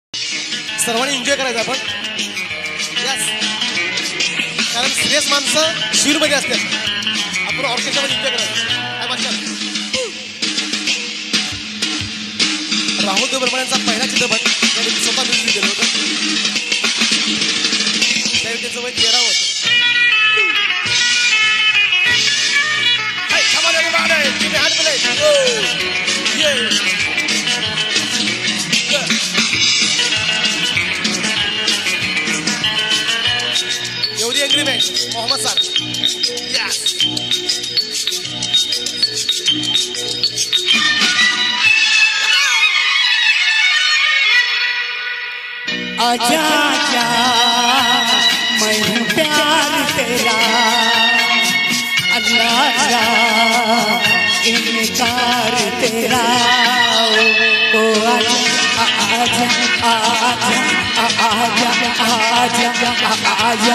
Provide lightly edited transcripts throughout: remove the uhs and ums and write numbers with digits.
सर्वांनी एन्जॉय करायचं आपण. यस, कारण सिरियस माणसं शिवमध्ये असतात. आपण ऑर्केस्ट्रामध्ये एन्जॉय करायचं. काय वाटतं? राहुल देवबर्मन यांचा पहिला चित्रपट त्यांनी स्वतः म्युझिक दिलं होतं. त्यावेळी त्याचं वय 13 होतं. एवढी एग्रीमेंट मोहम्मद साद. यस, आजा आजा मैं हूँ प्यार तेरा, अल्लाह अल्लाह इनकार तेरा. ओ आजा आजा आजा आजा आजा आजा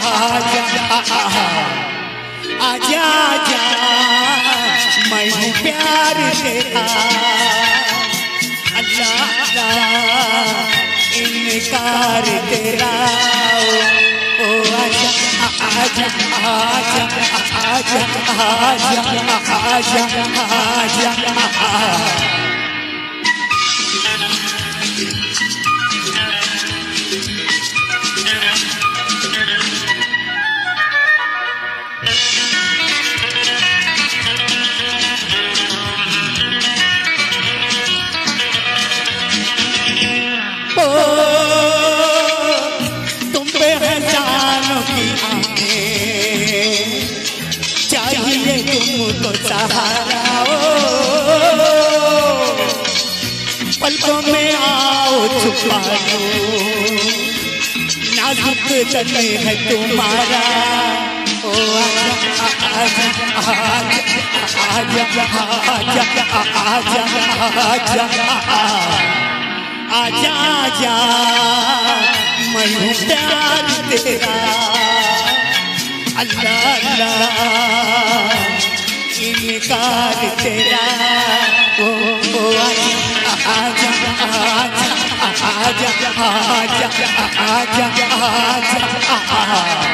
आजा आजा मैं हूँ प्यार तेरा, अल्लाह अल्लाह इनकार तेरा. ओ आजा आजा आजा आजा आजा आजा आजा. तुम पे है जानों की आंखें, चाहिए तुमको सहारा. पलकों में आओ छुपा लो, नाजुक तन है तुम्हारा. ओ आजा आजा आजा आजा आजा आजा आजा मैं हूँ प्यार तेरा, अल्लाह अल्लाह इनकार तेरा. ओ आजा आजा आजा आजा आजा आजा आजा.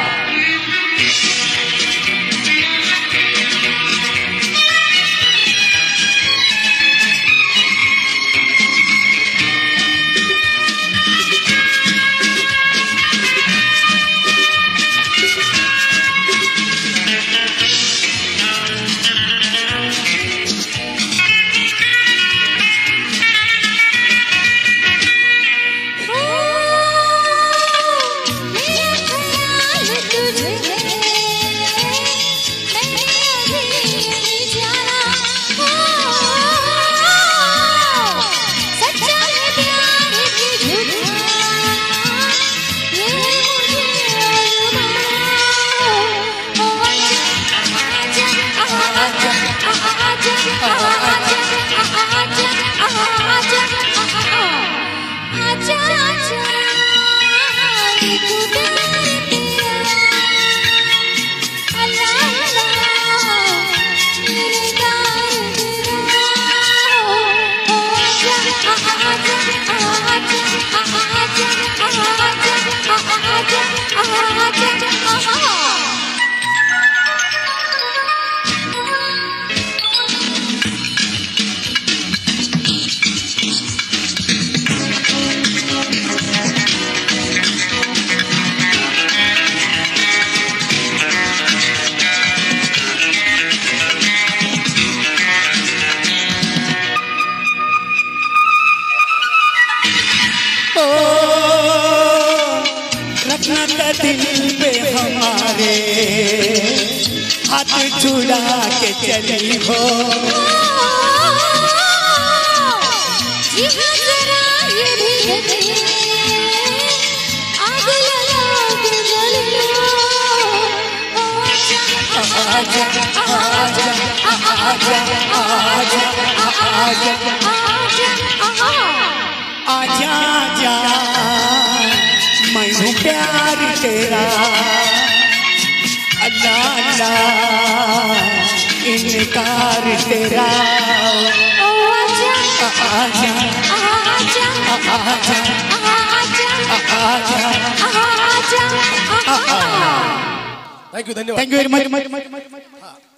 रखना दिल पे हमारे, हाथ छुड़ा के चली हो. आजा आजा आजा आजा आजा आजा मैं हूँ प्यार तेरा, अल्लाह अल्लाह इनकार तेरा. आजा आजा आजा आजा थँक्यू, धन्यवाद. Thank you very much.